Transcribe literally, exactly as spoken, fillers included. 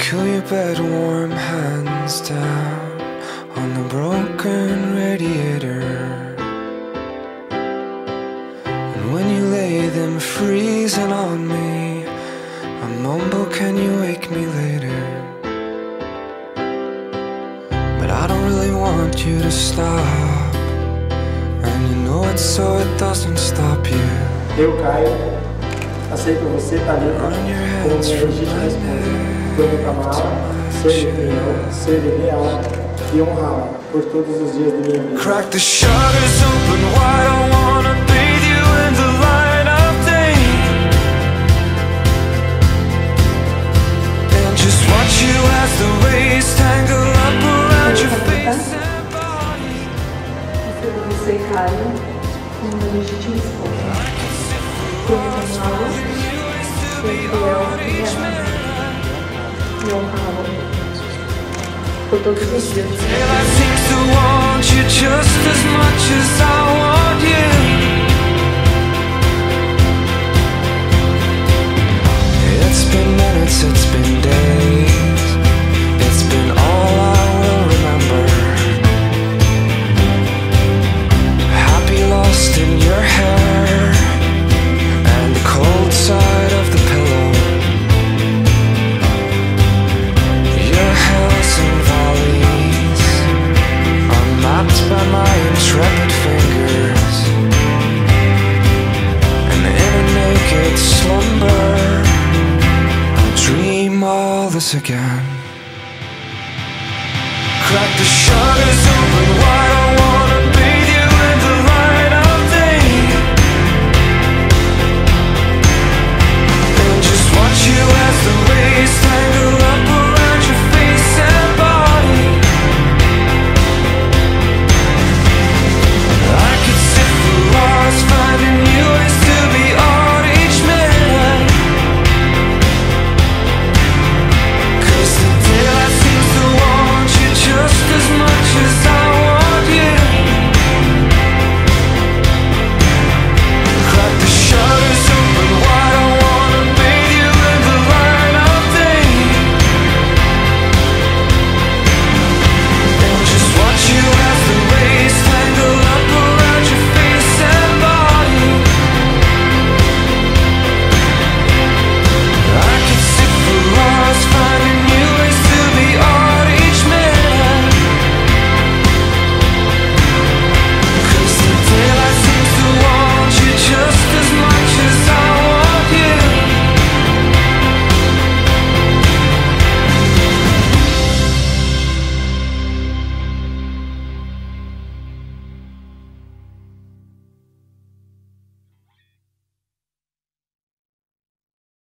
Cool your bed, warm hands down on the broken radiator. And when you lay them freezing on me, I mumble, can you wake me later? But I don't really want you to stop, and you know it so it doesn't stop you. Eu, Caio, aceito você, Thalita, como minha legítima esposa. Prometo amá-la, ser fiel, ser leal e honrá-la por todos os dias de minha vida. Crack the shutters open wide, I wanna bathe you in the light of day, and just watch you as the waves tangle up around your face and body. Aceito você, Caio, como minha legítima esposa. Prometo amá-la, ser fiel e leal e honrá-la por todos os dias. I seem to want you just as much as I want you. It's been minutes, it's been days, it's been all I will remember. Happy lost in your hair and the cold side of the pillow. Your hills and valleys are mapped by my intrepid fingers, and in a naked slumber I'll dream all this again.